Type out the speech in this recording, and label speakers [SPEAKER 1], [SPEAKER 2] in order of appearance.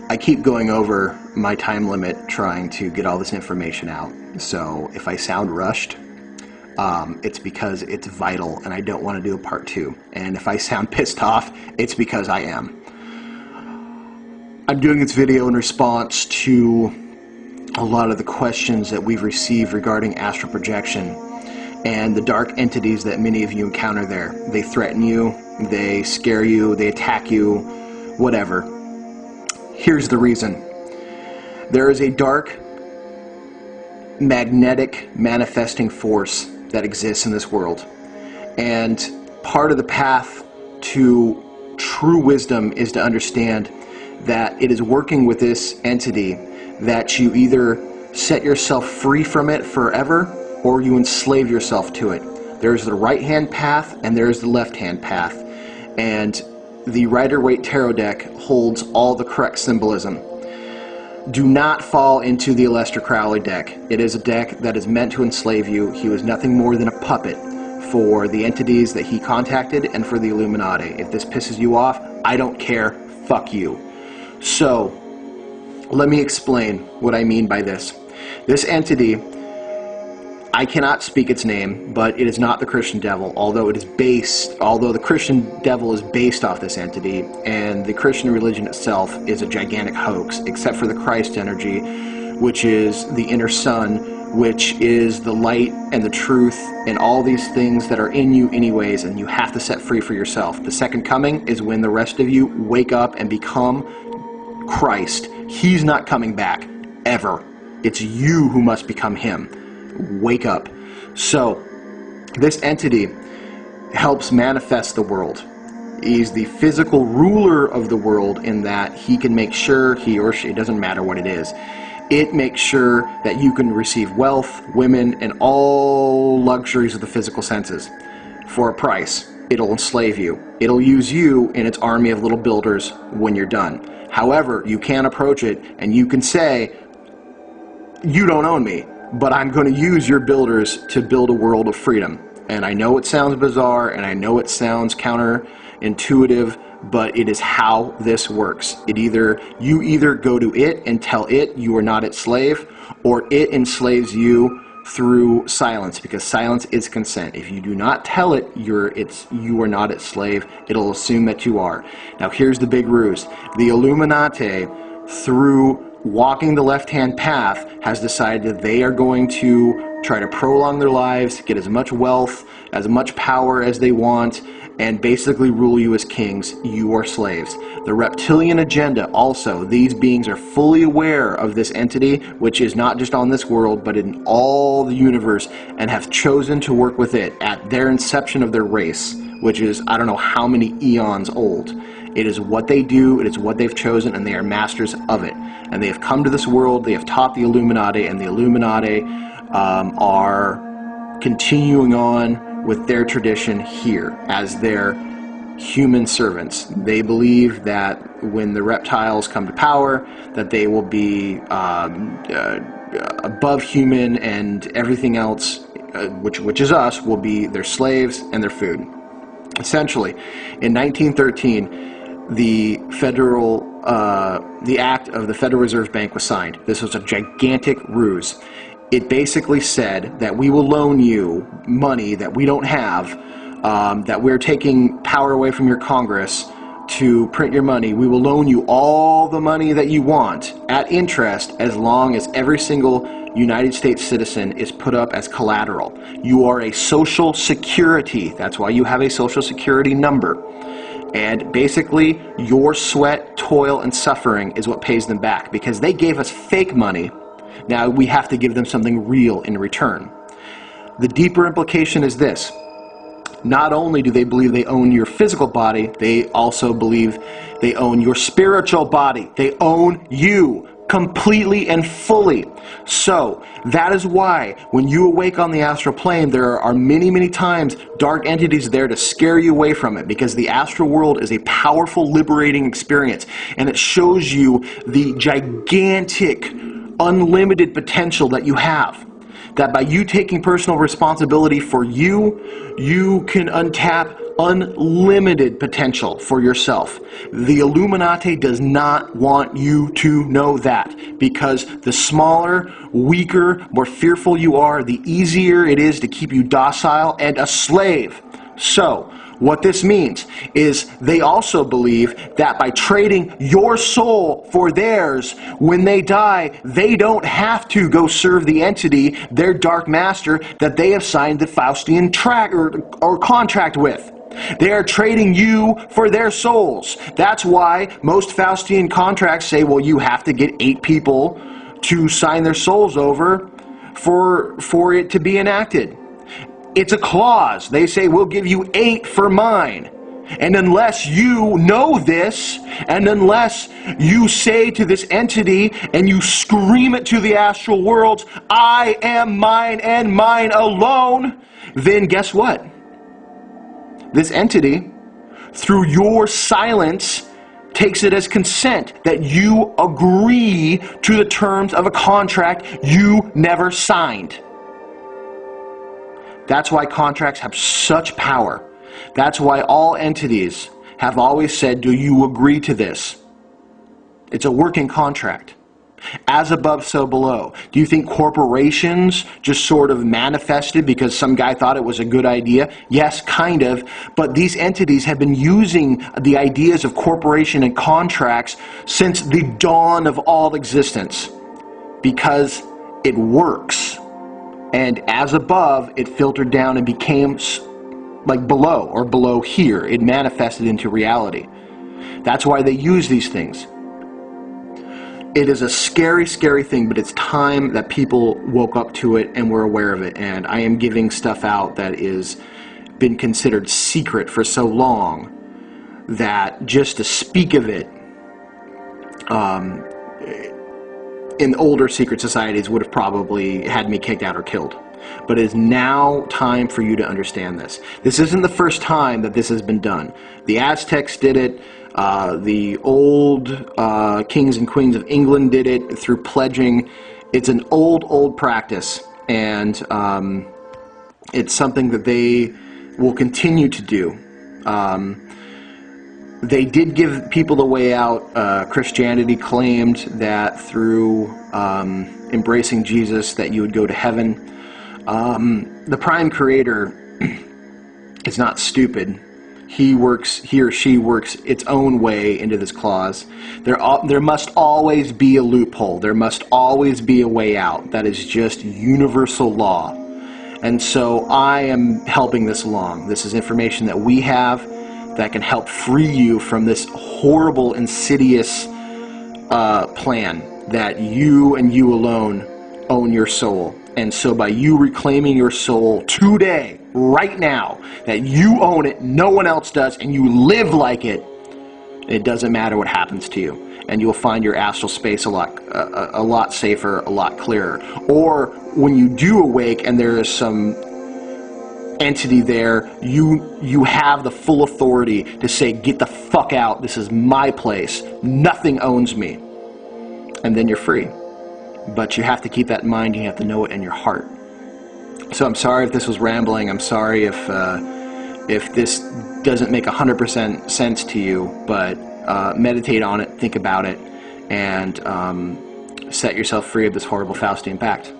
[SPEAKER 1] I keep going over my time limit trying to get all this information out. So if I sound rushed, it's because it's vital and I don't want to do a part 2. And if I sound pissed off, it's because I am. I'm doing this video in response to a lot of the questions that we've received regarding astral projection and the dark entities that many of you encounter there. They threaten you, they scare you, they attack you, whatever. Here's the reason. There is a dark, magnetic manifesting force that exists in this world. And part of the path to true wisdom is to understand that it is working with this entity that you either set yourself free from it forever or you enslave yourself to it. There's the right-hand path and there's the left-hand path. And the Rider-Waite Tarot deck holds all the correct symbolism. Do not fall into the Aleister Crowley deck. It is a deck that is meant to enslave you. He was nothing more than a puppet for the entities that he contacted and for the Illuminati. If this pisses you off, I don't care. Fuck you. So, let me explain what I mean by this. This entity, I cannot speak its name, but it is not the Christian devil, although the Christian devil is based off this entity, and the Christian religion itself is a gigantic hoax, except for the Christ energy, which is the inner sun, which is the light and the truth and all these things that are in you anyways, and you have to set free for yourself. The second coming is when the rest of you wake up and become Christ. He's not coming back, ever. It's you who must become him. Wake up. So, this entity helps manifest the world. He's the physical ruler of the world in that he can make sure, he or she, it doesn't matter what it is, it makes sure that you can receive wealth, women, and all luxuries of the physical senses for a price. It'll enslave you. It'll use you in its army of little builders when you're done. However, you can approach it and you can say, you don't own me, but I'm going to use your builders to build a world of freedom. And I know it sounds bizarre, and I know it sounds counterintuitive, but it is how this works. You either go to it and tell it you are not its slave, or it enslaves you through silence, because silence is consent. If you do not tell it you are not its slave, it'll assume that you are. Now here's the big ruse. The Illuminati, through walking the left-hand path, has decided that they are going to try to prolong their lives, get as much wealth, as much power as they want, and basically rule you as kings. You are slaves. The reptilian agenda also, these beings are fully aware of this entity, which is not just on this world, but in all the universe, and have chosen to work with it at their inception of their race, which is, I don't know how many eons old. It is what they do, it is what they've chosen, and they are masters of it. And they have come to this world, they have taught the Illuminati, and the Illuminati are continuing on with their tradition here as their human servants. They believe that when the reptiles come to power, that they will be above human, and everything else, which is us, will be their slaves and their food. Essentially, in 1913, the Act of the Federal Reserve Bank was signed. This was a gigantic ruse. It basically said that we will loan you money that we don't have, that we're taking power away from your Congress to print your money. We will loan you all the money that you want at interest as long as every single United States citizen is put up as collateral. You are a social security. That's why you have a social security number. And basically, your sweat, toil, and suffering is what pays them back, because they gave us fake money. Now we have to give them something real in return. The deeper implication is this. Not only do they believe they own your physical body, they also believe they own your spiritual body. They own you completely and fully. So that is why when you awake on the astral plane, there are many, many times dark entities there to scare you away from it, because the astral world is a powerful, liberating experience, and it shows you the gigantic, unlimited potential that you have. That by you taking personal responsibility for you, you can untap unlimited potential for yourself. The Illuminati does not want you to know that, because the smaller, weaker, more fearful you are, the easier it is to keep you docile and a slave. So, what this means is they also believe that by trading your soul for theirs, when they die, they don't have to go serve the entity, their dark master, that they have signed the Faustian or contract with. They are trading you for their souls. That's why most Faustian contracts say, well, you have to get 8 people to sign their souls over for it to be enacted. It's a clause. They say, we'll give you 8 for mine. And unless you know this, and unless you say to this entity and you scream it to the astral worlds, I am mine and mine alone, then guess what? This entity, through your silence, takes it as consent that you agree to the terms of a contract you never signed. That's why contracts have such power. That's why all entities have always said, do you agree to this? It's a working contract. As above, so below. Do you think corporations just sort of manifested because some guy thought it was a good idea? Yes, kind of. But these entities have been using the ideas of corporation and contracts since the dawn of all existence, because it works. And as above, it filtered down and became like below, or below here. It manifested into reality. That's why they use these things. It is a scary, scary thing, but it's time that people woke up to it and were aware of it. And I am giving stuff out that is been considered secret for so long that just to speak of it in older secret societies would have probably had me kicked out or killed. But it is now time for you to understand this. This isn't the first time that this has been done. The Aztecs did it. The old kings and queens of England did it through pledging. It's an old practice, and it's something that they will continue to do. They did give people the way out. Christianity claimed that through embracing Jesus that you would go to heaven. The Prime Creator is not stupid. He or she works its own way into this clause. There must always be a loophole. There must always be a way out. That is just universal law. And so I am helping this along. This is information that we have that can help free you from this horrible, insidious plan that you and you alone own your soul. And so by you reclaiming your soul today, right now, that you own it, no one else does, and you live like it, it doesn't matter what happens to you. And you'll find your astral space a lot safer, a lot clearer. Or when you do awake and there is some entity there, you have the full authority to say, get the fuck out, this is my place, nothing owns me. And then you're free. But you have to keep that in mind, you have to know it in your heart. So I'm sorry if this was rambling, I'm sorry if this doesn't make 100% sense to you, but meditate on it, think about it, and set yourself free of this horrible Faustian pact.